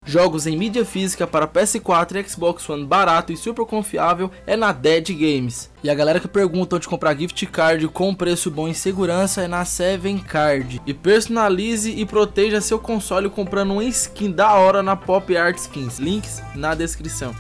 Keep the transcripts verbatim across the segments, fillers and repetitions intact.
Jogos em mídia física para P S quatro e Xbox One barato e super confiável é na Dead Games. E a galera que pergunta onde comprar gift card com preço bom e segurança é na Seven Card. E personalize e proteja seu console comprando uma skin da hora na Pop Art Skins. Links na descrição.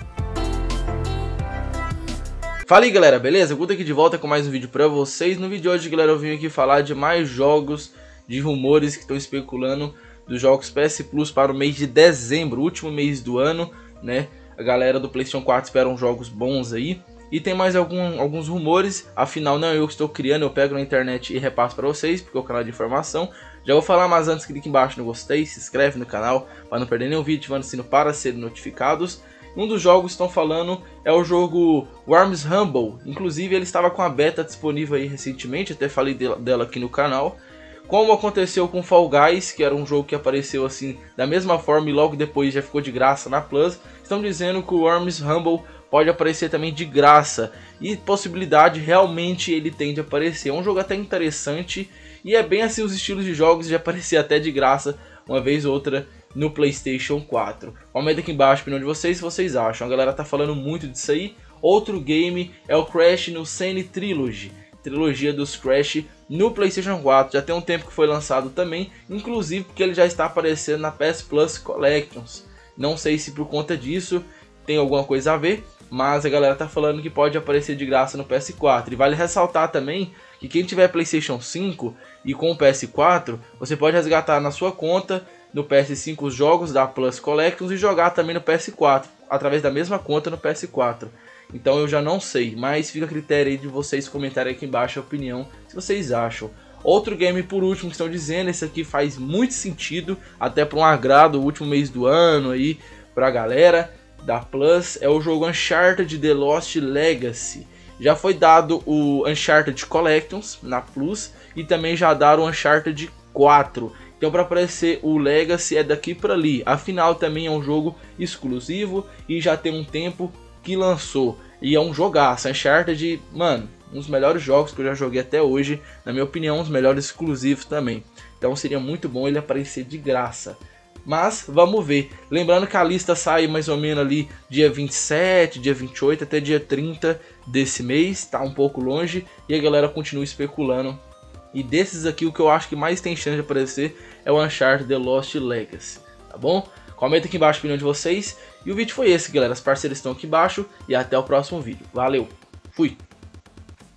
Fala aí galera, beleza? Guto aqui de volta com mais um vídeo pra vocês. No vídeo de hoje, galera, eu vim aqui falar de mais jogos, de rumores que estão especulando dos jogos P S Plus para o mês de dezembro, último mês do ano, né? A galera do PlayStation quatro espera jogos bons aí. E tem mais algum, alguns rumores, afinal não é eu que estou criando, eu pego na internet e repasso para vocês, porque é o canal de informação. Já vou falar, mas antes clique embaixo no gostei, se inscreve no canal para não perder nenhum vídeo, ativando o sino para serem notificados. Um dos jogos que estão falando é o jogo Worms Rumble, inclusive ele estava com a beta disponível aí recentemente, até falei dela aqui no canal. Como aconteceu com Fall Guys, que era um jogo que apareceu assim da mesma forma e logo depois já ficou de graça na Plus, estão dizendo que o Worms Rumble pode aparecer também de graça, e possibilidade realmente ele tem de aparecer. É um jogo até interessante e é bem assim os estilos de jogos de aparecer até de graça uma vez ou outra no PlayStation quatro. Comenta aqui embaixo a opinião de vocês, se vocês acham. A galera tá falando muito disso aí. Outro game é o Crash no Sane Trilogy, trilogia dos Crash no PlayStation quatro. Já tem um tempo que foi lançado também, inclusive porque ele já está aparecendo na P S Plus Collections. Não sei se por conta disso tem alguma coisa a ver, mas a galera tá falando que pode aparecer de graça no P S quatro. E vale ressaltar também que quem tiver PlayStation cinco e com o P S quatro, você pode resgatar na sua conta no P S cinco os jogos da Plus Collections e jogar também no P S quatro, através da mesma conta no P S quatro. Então eu já não sei, mas fica a critério aí de vocês comentarem aqui embaixo a opinião, se vocês acham. Outro game por último que estão dizendo, esse aqui faz muito sentido, até para um agrado, o último mês do ano aí, pra galera da Plus, é o jogo Uncharted The Lost Legacy. Já foi dado o Uncharted Collections na Plus e também já deram o Uncharted quatro. Então para aparecer o Legacy é daqui para ali. Afinal também é um jogo exclusivo e já tem um tempo que lançou. E é um jogaço. Uncharted, mano, um dos melhores jogos que eu já joguei até hoje. Na minha opinião, um dos melhores exclusivos também. Então seria muito bom ele aparecer de graça. Mas vamos ver. Lembrando que a lista sai mais ou menos ali dia vinte e sete, dia vinte e oito até dia trinta desse mês. Tá um pouco longe e a galera continua especulando. E desses aqui, o que eu acho que mais tem chance de aparecer é o Uncharted The Lost Legacy, tá bom? Comenta aqui embaixo a opinião de vocês. E o vídeo foi esse, galera. As parceiras estão aqui embaixo. E até o próximo vídeo. Valeu, fui!